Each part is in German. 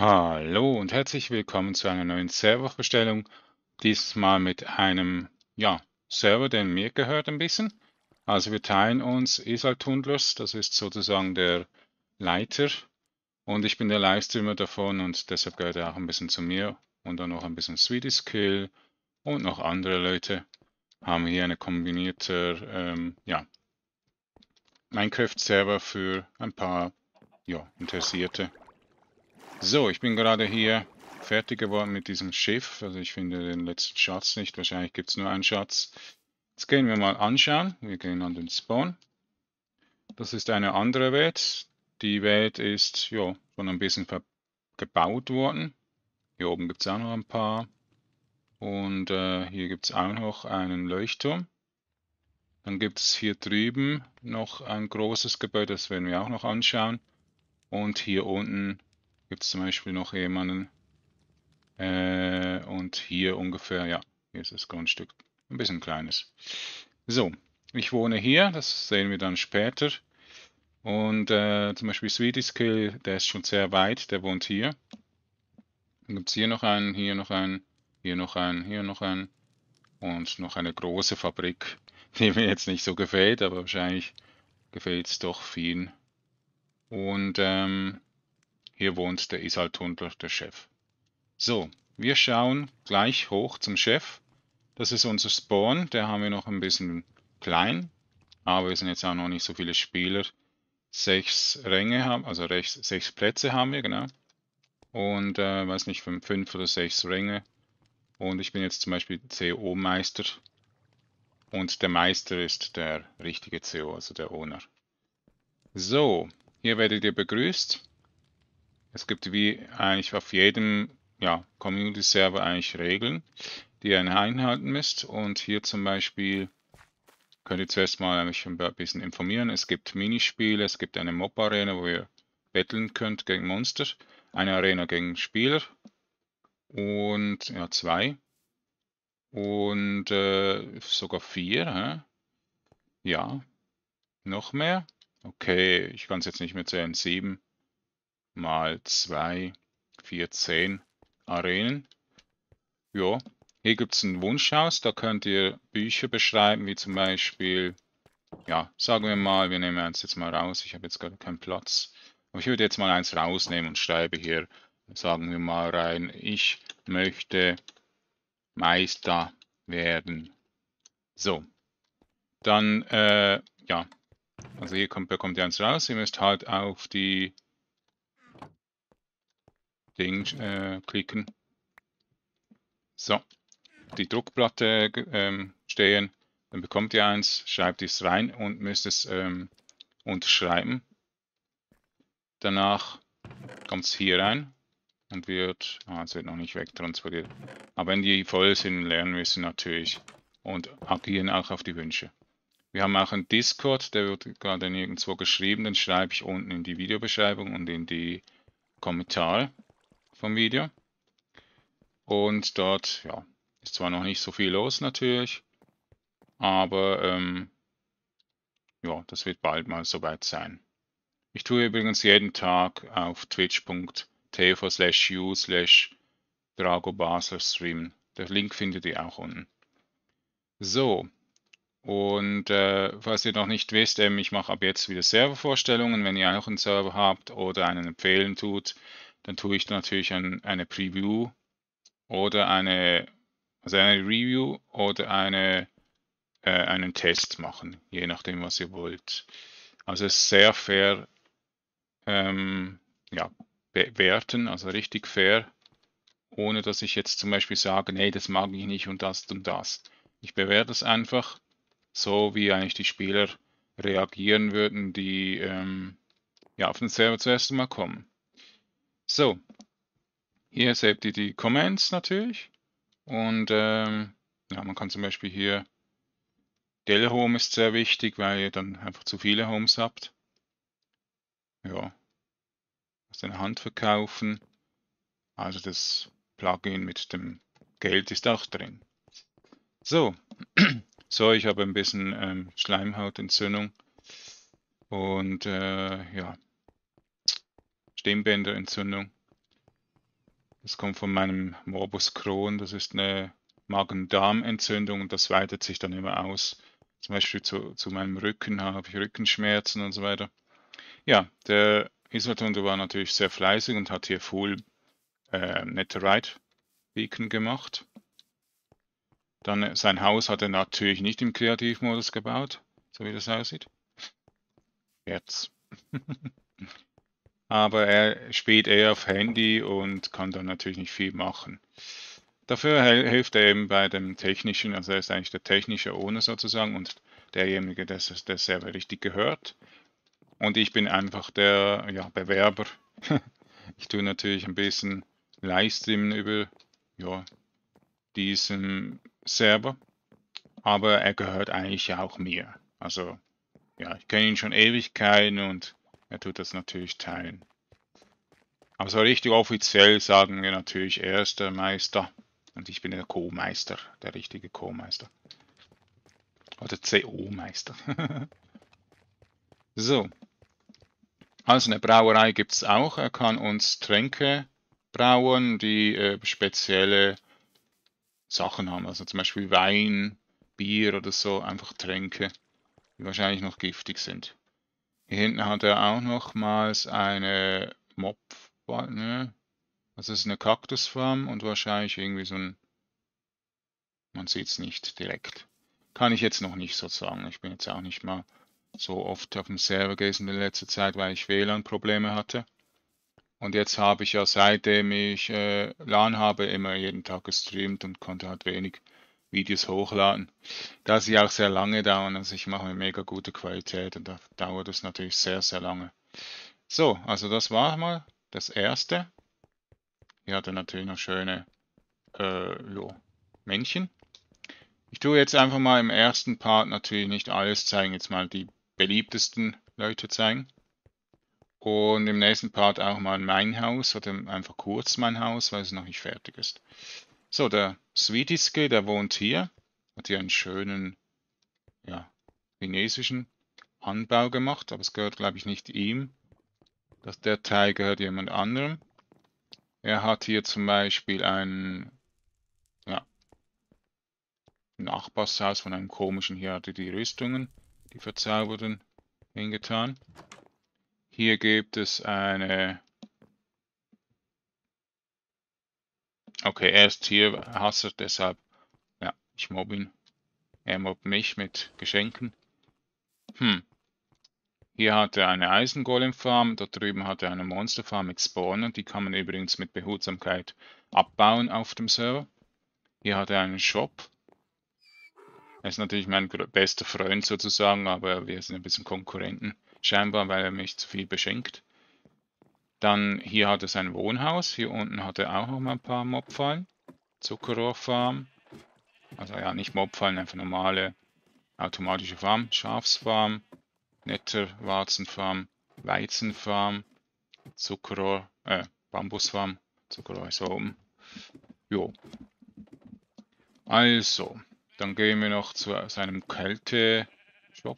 Hallo und herzlich willkommen zu einer neuen Servervorstellung. Diesmal mit einem, Server, der mir gehört ein bisschen. Also wir teilen uns Isal-Tundlers, das ist sozusagen der Leiter und ich bin der Livestreamer davon und deshalb gehört er auch ein bisschen zu mir und dann noch ein bisschen Swedish Kill und noch andere Leute. Haben hier eine kombinierte, Minecraft-Server für ein paar, Interessierte. So, ich bin gerade hier fertig geworden mit diesem Schiff. Also ich finde den letzten Schatz nicht. Wahrscheinlich gibt es nur einen Schatz. Jetzt gehen wir mal anschauen. Wir gehen an den Spawn. Das ist eine andere Welt. Die Welt ist ja schon ein bisschen gebaut worden. Hier oben gibt es auch noch ein paar. Und hier gibt es auch noch einen Leuchtturm. Dann gibt es hier drüben noch ein großes Gebäude, das werden wir auch noch anschauen. Und hier unten gibt es zum Beispiel noch jemanden. Und hier ungefähr, ja, hier ist das Grundstück. Ein bisschen kleines. So, ich wohne hier, das sehen wir dann später. Und zum Beispiel Swedish Kill, der ist schon sehr weit, der wohnt hier. Dann gibt es hier noch einen, hier noch einen, hier noch einen, hier noch einen. Und noch eine große Fabrik, die mir jetzt nicht so gefällt, aber wahrscheinlich gefällt es doch vielen. Und hier wohnt der Isal Tundler, der Chef. So, wir schauen gleich hoch zum Chef. Das ist unser Spawn, der haben wir noch ein bisschen klein, aber wir sind jetzt auch noch nicht so viele Spieler. 6 Ränge haben, also 6 Plätze haben wir, genau. Und weiß nicht, 5 oder 6 Ränge. Und ich bin jetzt zum Beispiel CO-Meister. Und der Meister ist der richtige CO, also der Owner. So, hier werdet ihr begrüßt. Es gibt wie eigentlich auf jedem Community-Server eigentlich Regeln, die ihr einhalten müsst. Und hier zum Beispiel könnt ihr zuerst mal mich ein bisschen informieren. Es gibt Minispiele, es gibt eine Mob-Arena, wo ihr betteln könnt gegen Monster, eine Arena gegen Spieler und ja, 2 und sogar 4. Hä? Ja, noch mehr. Okay, ich kann es jetzt nicht mehr zählen. 7 mal 2, 4, 10 Arenen. Ja, hier gibt es ein Wunschhaus, da könnt ihr Bücher beschreiben, wie zum Beispiel, ja, sagen wir mal, wir nehmen eins jetzt mal raus, ich habe jetzt gerade keinen Platz. Aber ich würde jetzt mal eins rausnehmen und schreibe hier, sagen wir mal rein, ich möchte Meister werden. So, dann, ja, also hier bekommt ihr eins raus, ihr müsst halt auf die Ding klicken. So, die Druckplatte stehen, dann bekommt ihr eins, schreibt es rein und müsst es unterschreiben. Danach kommt es hier rein und es wird noch nicht wegtransportiert. Aber wenn die voll sind, lernen wir es natürlich und agieren auch auf die Wünsche. Wir haben auch einen Discord, der wird gerade nirgendwo geschrieben, den schreibe ich unten in die Videobeschreibung und in die Kommentare vom Video. Und dort, ja, ist zwar noch nicht so viel los natürlich, aber ja, das wird bald mal soweit sein. Ich tue übrigens jeden Tag auf twitch.tv/u/dragobasler streamen. Der Link findet ihr auch unten. So, und falls ihr noch nicht wisst, ich mache ab jetzt wieder Servervorstellungen. Wenn ihr auch einen Server habt oder einen empfehlen tut, dann tue ich natürlich eine Preview oder also eine Review oder einen Test machen, je nachdem, was ihr wollt. Also es ist sehr fair, ja, bewerten, also richtig fair, ohne dass ich jetzt zum Beispiel sage, nee, das mag ich nicht und das und das. Ich bewerte es einfach so, wie eigentlich die Spieler reagieren würden, die ja, auf den Server zuerst mal kommen. So, hier seht ihr die Comments natürlich und ja, man kann zum Beispiel hier Del Home ist sehr wichtig, weil ihr dann einfach zu viele Homes habt. Ja, aus der Hand verkaufen. Also das Plugin mit dem Geld ist auch drin. So, so ich habe ein bisschen Schleimhautentzündung und ja, Stimmbänderentzündung. Das kommt von meinem Morbus Crohn. Das ist eine Magen-Darm-Entzündung und das weitet sich dann immer aus. Zum Beispiel zu meinem Rücken habe ich Rückenschmerzen und so weiter. Ja, der Iswatunde war natürlich sehr fleißig und hat hier Full Netherite Beacon gemacht. Dann sein Haus hat er natürlich nicht im Kreativmodus gebaut, so wie das aussieht. Jetzt. Aber er spielt eher auf Handy und kann dann natürlich nicht viel machen. Dafür hilft er eben bei dem Technischen, also er ist eigentlich der technische Owner sozusagen und derjenige, der Server richtig gehört. Und ich bin einfach der ja, Bewerber. Ich tue natürlich ein bisschen Livestreamen über ja, diesen Server, aber er gehört eigentlich ja auch mir. Also ja, ich kenne ihn schon Ewigkeiten und er tut das natürlich teilen. Aber so richtig offiziell sagen wir natürlich, er ist der Meister und ich bin der Co-Meister, der richtige Co-Meister. Oder CO-Meister. So, also eine Brauerei gibt es auch. Er kann uns Tränke brauen, die spezielle Sachen haben. Also zum Beispiel Wein, Bier oder so, einfach Tränke, die wahrscheinlich noch giftig sind. Hier hinten hat er auch nochmals eine Mob, ne? Also es ist eine Kaktusfarm und wahrscheinlich irgendwie so ein, man sieht es nicht direkt. Kann ich jetzt noch nicht so sagen. Ich bin jetzt auch nicht mal so oft auf dem Server gewesen in der letzten Zeit, weil ich WLAN-Probleme hatte. Und jetzt habe ich ja seitdem ich LAN habe, immer jeden Tag gestreamt und konnte halt wenig Videos hochladen. Da sie auch sehr lange dauern, also ich mache eine mega gute Qualität und da dauert es natürlich sehr, sehr lange. So, also das war mal das erste. Hier hat er natürlich noch schöne Männchen. Ich tue jetzt einfach mal im ersten Part natürlich nicht alles zeigen, jetzt mal die beliebtesten Leute zeigen. Und im nächsten Part auch mal mein Haus oder einfach kurz mein Haus, weil es noch nicht fertig ist. So, der Sweetiske, der wohnt hier, hat hier einen schönen, ja, chinesischen Anbau gemacht, aber es gehört, glaube ich, nicht ihm. Der Teil gehört jemand anderem. Er hat hier zum Beispiel ein ja, Nachbarshaus von einem komischen, hier hatte die Rüstungen, die verzauberten, hingetan. Hier gibt es eine, okay, er ist Tierhasser, deshalb, ja, ich mobb ihn. Er mobbt mich mit Geschenken. Hier hat er eine Eisengolem-Farm, dort drüben hat er eine Monsterfarm mit Spawnen, die kann man übrigens mit Behutsamkeit abbauen auf dem Server. Hier hat er einen Shop. Er ist natürlich mein bester Freund sozusagen, aber wir sind ein bisschen Konkurrenten, scheinbar, weil er mich zu viel beschenkt. Dann hier hat er sein Wohnhaus, hier unten hat er auch noch mal ein paar Mobfallen. Zuckerrohrfarm, also ja, nicht Mobfallen, einfach normale automatische Farm, Schafsfarm, Netterwarzenfarm, Weizenfarm, Zuckerrohr, Bambusfarm, Zuckerrohr ist oben. Jo, also, dann gehen wir noch zu seinem Kälte-Shop.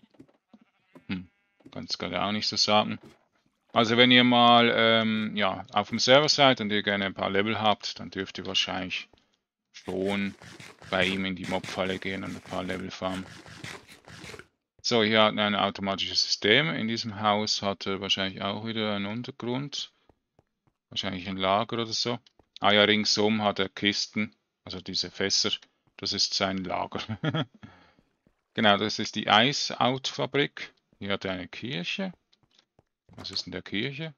Kann es gerade auch nicht so sagen. Also wenn ihr mal ja, auf dem Server seid und ihr gerne ein paar Level habt, dann dürft ihr wahrscheinlich schon bei ihm in die Mobfalle gehen und ein paar Level farmen. So, hier hat er ein automatisches System. In diesem Haus hat er wahrscheinlich auch wieder einen Untergrund. Wahrscheinlich ein Lager oder so. Ah ja, ringsum hat er Kisten, also diese Fässer. Das ist sein Lager. Genau, das ist die Eisout-Fabrik. Hier hat er eine Kirche. Was ist in der Kirche?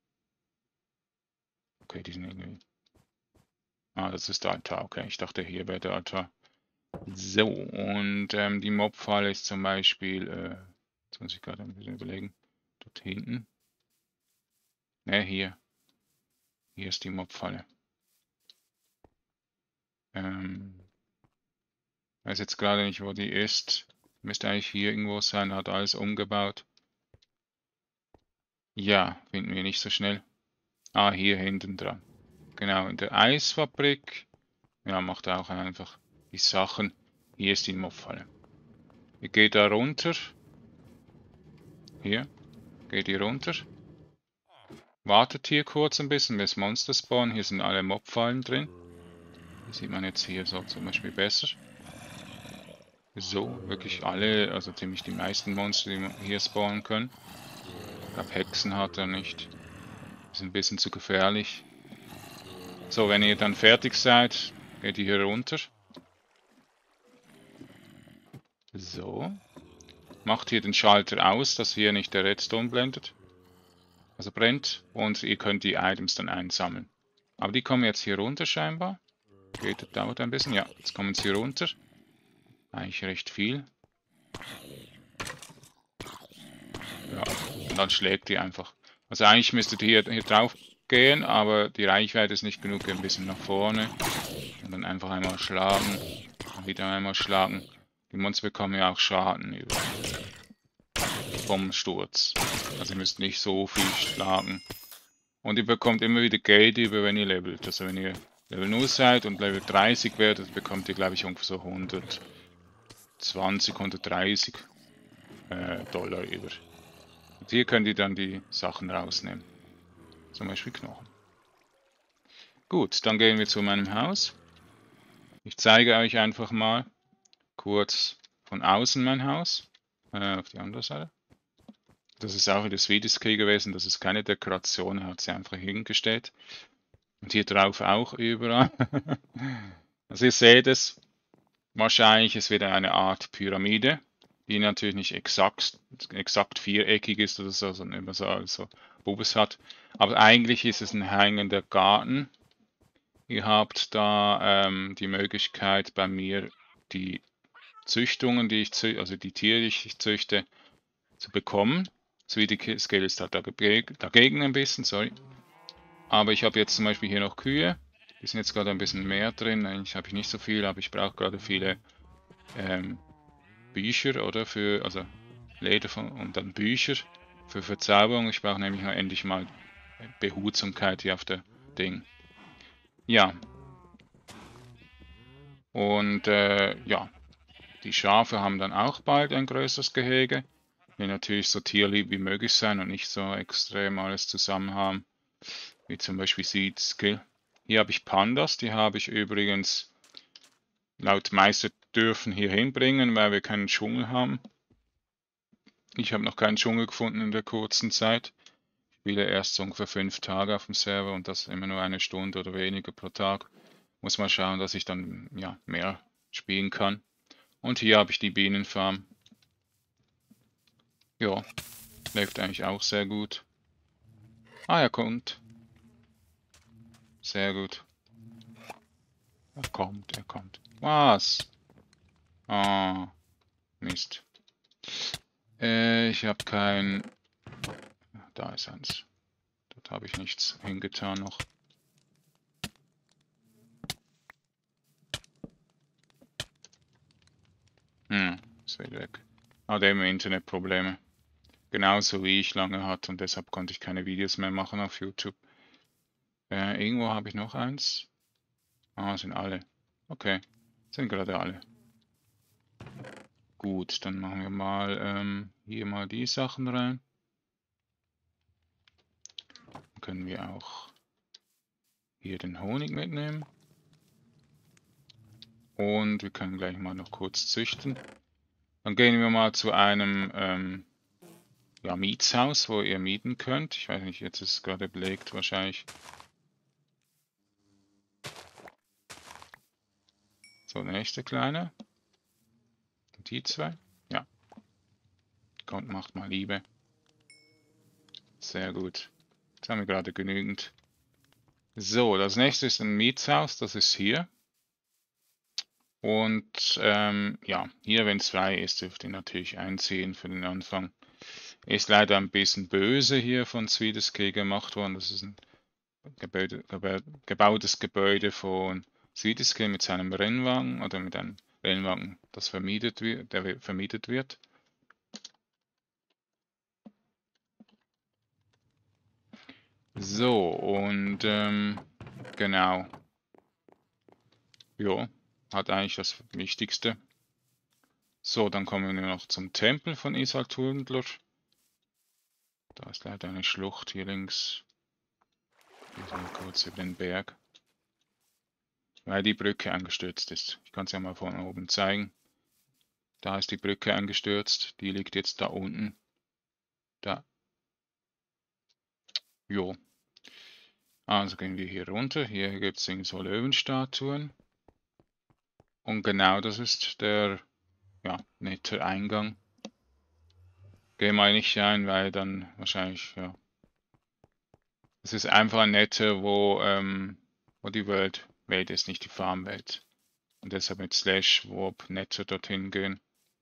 Okay, die sind irgendwie. Ah, das ist der Altar. Okay, ich dachte, hier wäre der Altar. So, und die Mobfalle ist zum Beispiel, jetzt muss ich gerade ein bisschen überlegen, dort hinten. Ne, hier. Hier ist die Mobfalle. Weiß jetzt gerade nicht, wo die ist. Müsste eigentlich hier irgendwo sein, hat alles umgebaut. Ja, finden wir nicht so schnell. Ah, hier hinten dran. Genau, in der Eisfabrik. Ja, macht auch einfach die Sachen. Hier ist die Mobfalle. Ihr geht da runter. Hier, geht ihr runter. Wartet hier kurz ein bisschen, bis Monster spawnen. Hier sind alle Mobfallen drin. Das sieht man jetzt hier so zum Beispiel besser. So, wirklich alle, also ziemlich die meisten Monster, die man hier spawnen können. Ich glaube, Hexen hat er nicht. Ist ein bisschen zu gefährlich. So, wenn ihr dann fertig seid, geht ihr hier runter. So. Macht hier den Schalter aus, dass hier nicht der Redstone blendet. Also brennt. Und ihr könnt die Items dann einsammeln. Aber die kommen jetzt hier runter scheinbar. Dauert ein bisschen. Ja, jetzt kommen sie runter. Eigentlich recht viel. Ja, und dann schlägt die einfach. Also eigentlich müsstet ihr hier drauf gehen, aber die Reichweite ist nicht genug. Ein bisschen nach vorne. Und dann einfach einmal schlagen. Und wieder einmal schlagen. Die Monster bekommen ja auch Schaden vom Sturz. Also ihr müsst nicht so viel schlagen. Und ihr bekommt immer wieder Geld über, wenn ihr levelt. Also wenn ihr Level 0 seid und Level 30 werdet, bekommt ihr, glaube ich, ungefähr so 120, 130 Dollar über. Und hier könnt ihr dann die Sachen rausnehmen. Zum Beispiel Knochen. Gut, dann gehen wir zu meinem Haus. Ich zeige euch einfach mal kurz von außen mein Haus. Auf die andere Seite. Das ist auch wieder Swedish-Key gewesen. Das ist keine Dekoration, er hat sie einfach hingestellt. Und hier drauf auch überall. Also ihr seht es, wahrscheinlich ist wieder eine Art Pyramide, die natürlich nicht exakt viereckig ist oder so, sondern immer so Bubes hat. Aber eigentlich ist es ein hängender Garten. Ihr habt da die Möglichkeit bei mir die Züchtungen, also die Tiere, die ich züchte, zu bekommen. Swedish Scale ist halt dagegen ein bisschen, sorry. Aber ich habe jetzt zum Beispiel hier noch Kühe. Die sind jetzt gerade ein bisschen mehr drin. Eigentlich habe ich nicht so viel, aber ich brauche gerade viele Bücher, oder? Also Leder und dann Bücher für Verzauberung. Ich brauche nämlich endlich mal Behutsamkeit hier auf der Ding. Ja. Und ja, die Schafe haben dann auch bald ein größeres Gehege. Will natürlich so tierlieb wie möglich sein und nicht so extrem alles zusammen haben. Wie zum Beispiel Seed Skill. Hier habe ich Pandas, die habe ich übrigens laut Meister dürfen hier hinbringen, weil wir keinen Dschungel haben. Ich habe noch keinen Dschungel gefunden in der kurzen Zeit. Ich spiele erst so ungefähr 5 Tage auf dem Server und das immer nur eine Stunde oder weniger pro Tag. Muss mal schauen, dass ich dann ja mehr spielen kann. Und hier habe ich die Bienenfarm. Ja, läuft eigentlich auch sehr gut. Ah, er kommt. Sehr gut. Er kommt. Was? Ah, Mist. Ich habe kein... Da ist eins. Dort habe ich nichts hingetan noch. Ist wieder weg. Hat immer Internetprobleme. Genauso wie ich lange hatte und deshalb konnte ich keine Videos mehr machen auf YouTube. Irgendwo habe ich noch eins. Ah, sind alle. Okay, sind gerade alle. Gut, dann machen wir mal hier mal die Sachen rein. Dann können wir auch hier den Honig mitnehmen. Und wir können gleich mal noch kurz züchten. Dann gehen wir mal zu einem ja, Mietshaus, wo ihr mieten könnt. Ich weiß nicht, jetzt ist es gerade belegt wahrscheinlich. So, der nächste kleine. Die zwei. Ja. Kommt, macht mal Liebe. Sehr gut. Jetzt haben wir gerade genügend. So, das nächste ist ein Mietshaus. Das ist hier. Und ja, hier, wenn es frei ist, dürft ihr natürlich einziehen für den Anfang. Ist leider ein bisschen böse hier von Swedish Key gemacht worden. Das ist ein gebautes Gebäude von Swedish Key mit seinem Rennwagen oder mit einem Rennwagen, das vermietet wird. So, und genau. Jo, hat eigentlich das Wichtigste. So, dann kommen wir noch zum Tempel von Isartundler. Da ist leider eine Schlucht hier links. Mal kurz über den Berg, weil die Brücke eingestürzt ist. Ich kann es ja mal von oben zeigen. Da ist die Brücke eingestürzt, die liegt jetzt da unten. Da. Jo. Also gehen wir hier runter. Hier gibt es so Löwenstatuen. Und genau das ist der, ja, nette Eingang. Gehen wir nicht rein, weil dann wahrscheinlich, ja. Es ist einfach ein netter, wo die Welt ist, nicht die Farmwelt. Und deshalb mit Slash Warp netter dorthin gehen.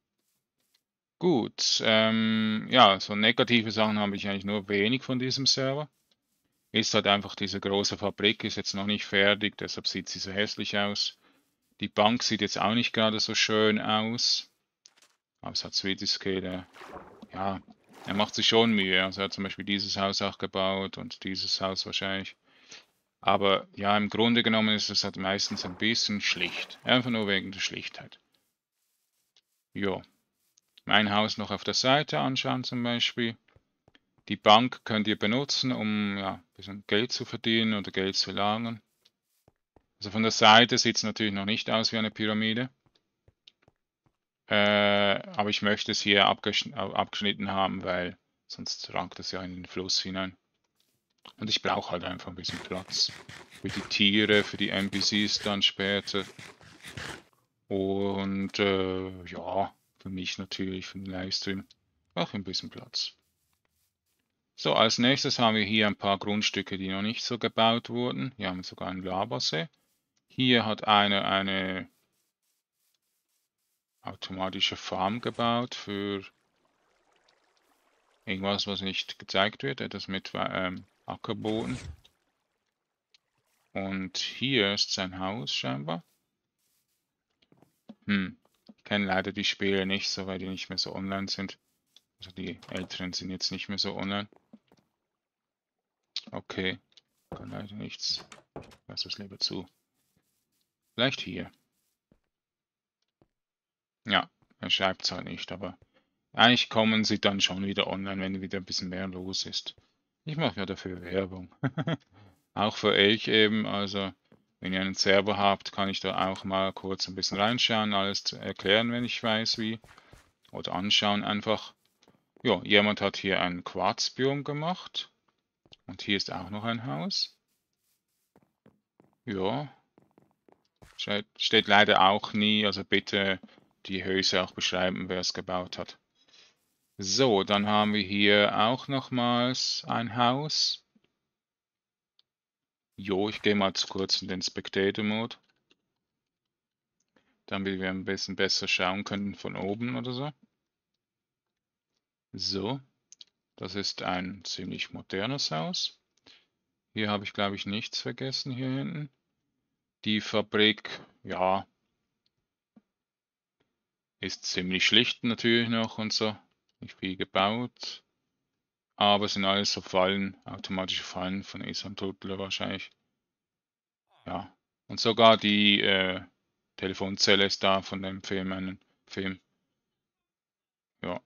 Gut, ja, so negative Sachen habe ich eigentlich nur wenig von diesem Server. Ist halt einfach diese große Fabrik, ist jetzt noch nicht fertig, deshalb sieht sie so hässlich aus. Die Bank sieht jetzt auch nicht gerade so schön aus. Aber es hat Swediscale, ja, er macht sich schon Mühe. Also er hat zum Beispiel dieses Haus auch gebaut und dieses Haus wahrscheinlich. Aber ja, im Grunde genommen ist es halt meistens ein bisschen schlicht. Einfach nur wegen der Schlichtheit. Ja, mein Haus noch auf der Seite anschauen zum Beispiel. Die Bank könnt ihr benutzen, um ja, ein bisschen Geld zu verdienen oder Geld zu lagern. Also von der Seite sieht es natürlich noch nicht aus wie eine Pyramide. Aber ich möchte es hier abgeschnitten haben, weil sonst rankt es ja in den Fluss hinein. Und ich brauche halt einfach ein bisschen Platz. Für die Tiere, für die NPCs dann später. Und ja, für mich natürlich, für den Livestream. Auch ein bisschen Platz. So, als nächstes haben wir hier ein paar Grundstücke, die noch nicht so gebaut wurden. Hier haben wir sogar einen Lavasee. Hier hat einer eine automatische Farm gebaut für irgendwas, was nicht gezeigt wird. Etwas mit Ackerboden. Und hier ist sein Haus scheinbar. Ich kenne leider die Spiele nicht so, weil die nicht mehr so online sind. Also die älteren sind jetzt nicht mehr so online. Okay, kann leider nichts. Ich lasse es lieber zu. Vielleicht hier. Ja, er schreibt es halt nicht, aber eigentlich kommen sie dann schon wieder online, wenn wieder ein bisschen mehr los ist. Ich mache ja dafür Werbung. Auch für euch eben, also wenn ihr einen Server habt, kann ich da auch mal kurz ein bisschen reinschauen, alles erklären, wenn ich weiß wie. Oder anschauen einfach. Ja, jemand hat hier ein Quarzbiom gemacht. Und hier ist auch noch ein Haus. Ja, steht leider auch nie, also bitte die Höhe auch beschreiben, wer es gebaut hat. So, dann haben wir hier auch nochmals ein Haus. Jo, ich gehe mal kurz in den Spectator-Mode, damit wir ein bisschen besser schauen können von oben oder so. So, das ist ein ziemlich modernes Haus. Hier habe ich, glaube ich, nichts vergessen hier hinten. Die Fabrik, ja, ist ziemlich schlicht natürlich noch und so. Nicht viel gebaut. Aber es sind alles so Fallen, automatische Fallen von Isam Turtle wahrscheinlich. Ja. Und sogar die Telefonzelle ist da von dem Film, einen Film. Ja.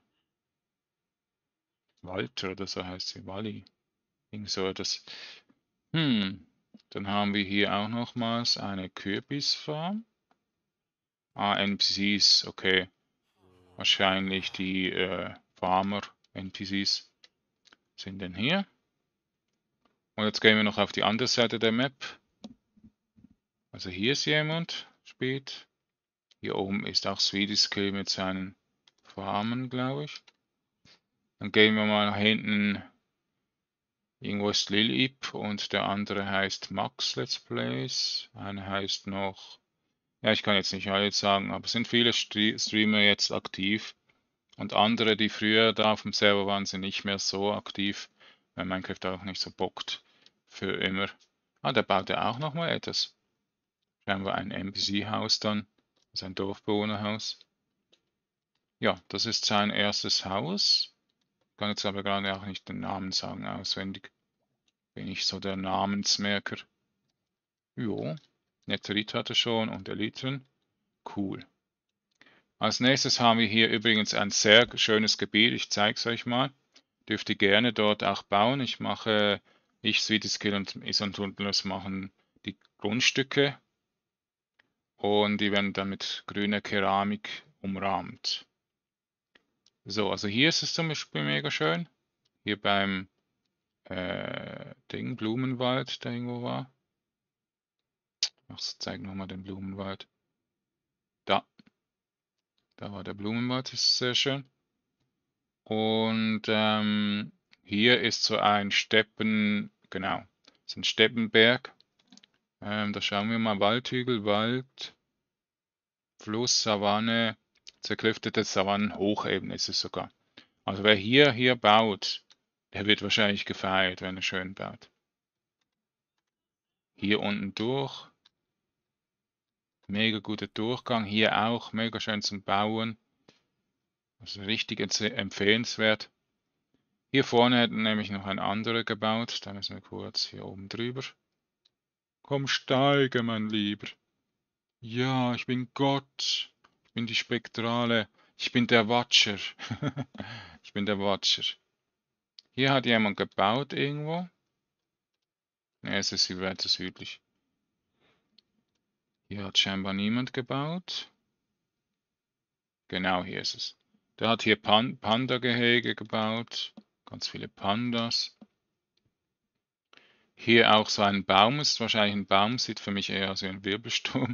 Walter oder so heißt sie, Wally. Irgend so etwas. Dann haben wir hier auch nochmals eine Kürbisfarm. Ah, NPCs, okay. Wahrscheinlich die Farmer-NPCs sind denn hier. Und jetzt gehen wir noch auf die andere Seite der Map. Also hier ist jemand, spielt. Hier oben ist auch Swediscale mit seinen Farmen, glaube ich. Dann gehen wir mal nach hinten. Irgendwo ist Lilip und der andere heißt Max Let's Plays. Einer heißt noch, ja, ich kann jetzt nicht alle sagen, aber es sind viele Streamer jetzt aktiv. Und andere, die früher da auf dem Server waren, sind nicht mehr so aktiv, weil Minecraft auch nicht so bockt für immer. Ah, der baut ja auch nochmal etwas. Scheinbar ein NPC-Haus dann, also ein Dorfbewohnerhaus. Ja, das ist sein erstes Haus. Ich kann jetzt aber gerade auch nicht den Namen sagen auswendig. Bin ich so der Namensmerker. Jo, Netherite hat er schon und Elytren. Cool. Als nächstes haben wir hier übrigens ein sehr schönes Gebiet. Ich zeige es euch mal. Dürft ihr gerne dort auch bauen. Ich mache Ich, Sweetie und Isontunnels machen die Grundstücke und die werden dann mit grüner Keramik umrahmt. So, also hier ist es zum Beispiel mega schön. Hier beim Ding, Blumenwald, der irgendwo war. Ich zeige nochmal den Blumenwald. Da, da war der Blumenwald, ist sehr schön. Und hier ist so ein genau, so ein Steppenberg. Da schauen wir mal, Waldhügel, Wald, Fluss, Savanne, zerklüftete Savannen, Hochebene ist es sogar. Also wer hier baut, der wird wahrscheinlich gefeiert, wenn er schön baut. Hier unten durch, mega guter Durchgang, hier auch, mega schön zum Bauen. Also richtig empfehlenswert. Hier vorne hat nämlich noch ein anderer gebaut, da müssen wir kurz hier oben drüber. Komm, steige, mein Lieber. Ja, ich bin Gott. Ich bin die Spektrale. Ich bin der Watcher. Ich bin der Watcher. Hier hat jemand gebaut irgendwo. Ne, es ist hier weiter südlich. Hier hat scheinbar niemand gebaut. Genau, hier ist es. Der hat hier Panda-Gehege gebaut. Ganz viele Pandas. Hier auch so ein Baum. Ist wahrscheinlich ein Baum. Sieht für mich eher aus wie ein Wirbelsturm.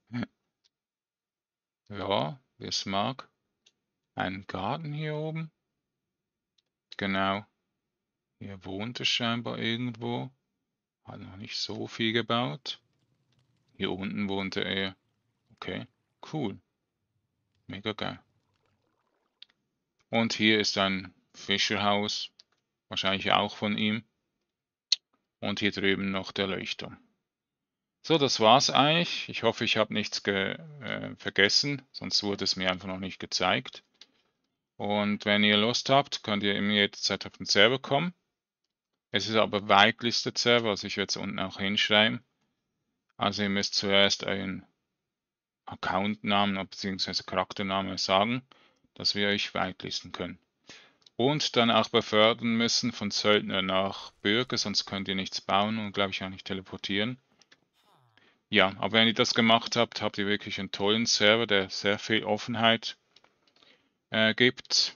Ja, wer es mag. Ein Garten hier oben. Genau. Hier wohnt es scheinbar irgendwo. Hat noch nicht so viel gebaut. Hier unten wohnte er. Okay, cool. Mega geil. Und hier ist ein Fischerhaus. Wahrscheinlich auch von ihm. Und hier drüben noch der Leuchtturm. So, das war's eigentlich. Ich hoffe, ich habe nichts vergessen, sonst wurde es mir einfach noch nicht gezeigt. Und wenn ihr Lust habt, könnt ihr immer jederzeit auf den Server kommen. Es ist aber Whitelisted Server, also ich werde es unten auch hinschreiben. Also ihr müsst zuerst euren Accountnamen bzw. Charakternamen sagen, dass wir euch whitelisten können. Und dann auch befördern müssen von Söldner nach Bürger, sonst könnt ihr nichts bauen und glaube ich auch nicht teleportieren. Ja, aber wenn ihr das gemacht habt, habt ihr wirklich einen tollen Server, der sehr viel Offenheit gibt.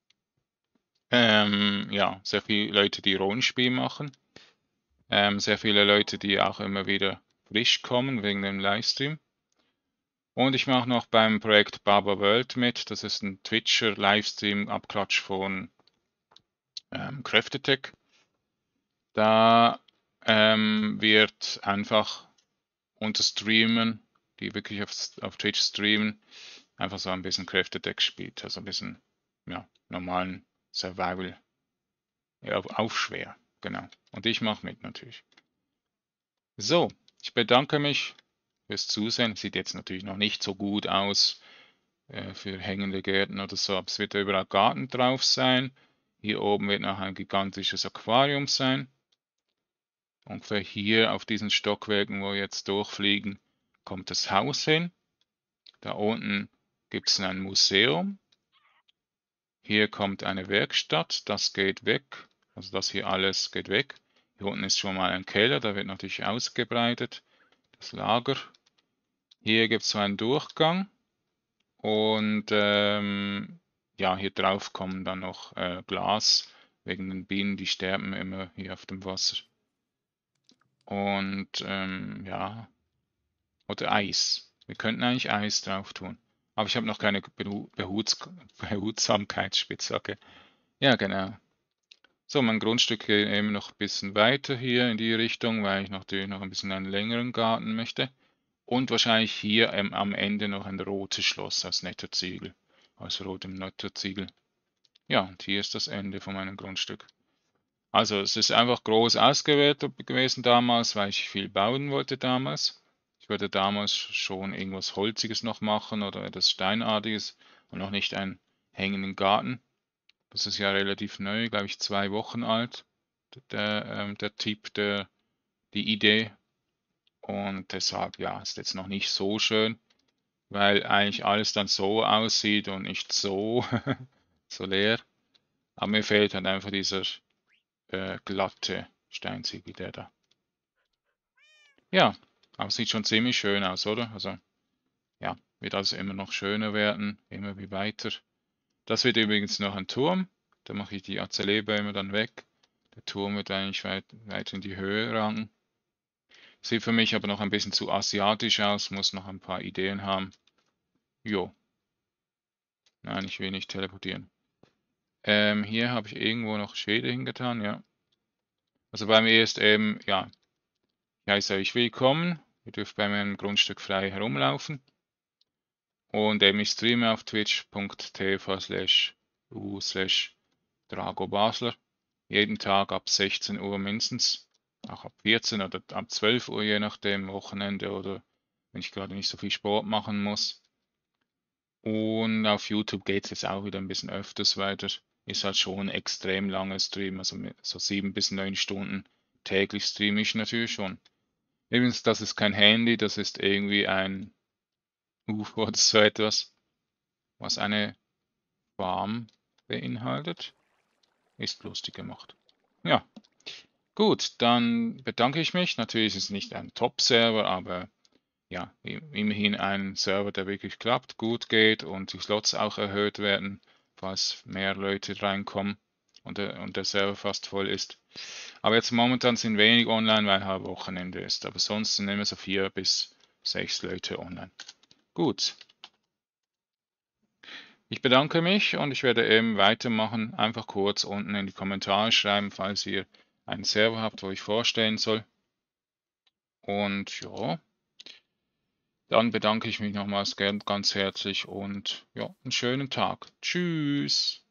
Ja, sehr viele Leute, die Rollenspiel machen. Sehr viele Leute, die auch immer wieder frisch kommen wegen dem Livestream. Und ich mache noch beim Projekt Baba World mit. Das ist ein Twitcher-Livestream-Abklatsch von Kräftetech. Da wird einfach unter Streamen, die wirklich auf Twitch streamen, einfach so ein bisschen Kräftetech gespielt. Also ein bisschen ja, normalen Survival. Ja, auf schwer, genau. Und ich mache mit natürlich. So, ich bedanke mich fürs Zusehen. Sieht jetzt natürlich noch nicht so gut aus für hängende Gärten oder so, aber es wird überall Garten drauf sein. Hier oben wird noch ein gigantisches Aquarium sein. Ungefähr hier auf diesen Stockwerken, wo wir jetzt durchfliegen, kommt das Haus hin. Da unten gibt es ein Museum. Hier kommt eine Werkstatt, das geht weg. Also das hier alles geht weg. Hier unten ist schon mal ein Keller, da wird natürlich ausgebreitet. Das Lager. Hier gibt es so einen Durchgang. Und ja, hier drauf kommen dann noch Glas wegen den Bienen, die sterben immer hier auf dem Wasser. Und ja, oder Eis. Wir könnten eigentlich Eis drauf tun. Aber ich habe noch keine Behutsamkeitsspitzhacke. Ja, genau. So, mein Grundstück geht eben noch ein bisschen weiter hier in die Richtung, weil ich natürlich noch ein bisschen einen längeren Garten möchte. Und wahrscheinlich hier am Ende noch ein rotes Schloss aus Netterziegel. Aus rotem Netterziegel. Ja, und hier ist das Ende von meinem Grundstück. Also es ist einfach groß ausgewählt gewesen damals, weil ich viel bauen wollte damals. Ich wollte damals schon irgendwas Holziges noch machen oder etwas Steinartiges und noch nicht einen hängenden Garten. Das ist ja relativ neu, glaube ich 2 Wochen alt, der Tipp, die Idee. Und deshalb, ja, ist jetzt noch nicht so schön, weil eigentlich alles dann so aussieht und nicht so, so leer. Aber mir fehlt halt einfach dieser glatte Steinziegel, der da. Ja, aber sieht schon ziemlich schön aus, oder? Also, ja, wird also immer noch schöner werden, immer wie weiter. Das wird übrigens noch ein Turm. Da mache ich die Azaleebäume dann weg. Der Turm wird eigentlich weiter in die Höhe ragen. Sieht für mich aber noch ein bisschen zu asiatisch aus, muss noch ein paar Ideen haben. Jo, nein, ich will nicht teleportieren. Hier habe ich irgendwo noch Schäde hingetan, ja. Also bei mir ist eben, ja, ich heiße euch willkommen. Ihr dürft bei meinem Grundstück frei herumlaufen. Und eben ich streame auf twitch.tv/u/dragobasler. Jeden Tag ab 16 Uhr mindestens. Auch ab 14 oder ab 12 Uhr, je nachdem, Wochenende oder wenn ich gerade nicht so viel Sport machen muss. Und auf YouTube geht es jetzt auch wieder ein bisschen öfters weiter. Ist halt schon ein extrem langer Stream, also so 7 bis 9 Stunden täglich streame ich natürlich schon. Übrigens, das ist kein Handy, das ist irgendwie ein UFO oder so etwas, was eine Farm beinhaltet. Ist lustig gemacht. Ja, gut, dann bedanke ich mich. Natürlich ist es nicht ein Top-Server, aber ja, immerhin ein Server, der wirklich klappt, gut geht und die Slots auch erhöht werden, falls mehr Leute reinkommen und der Server fast voll ist. Aber jetzt momentan sind wenig online, weil halt Wochenende ist. Aber sonst sind immer so 4 bis 6 Leute online. Gut. Ich bedanke mich und ich werde eben weitermachen. Einfach kurz unten in die Kommentare schreiben, falls ihr einen Server habt, wo ich vorstellen soll. Und ja, dann bedanke ich mich nochmals ganz herzlich und ja, einen schönen Tag. Tschüss.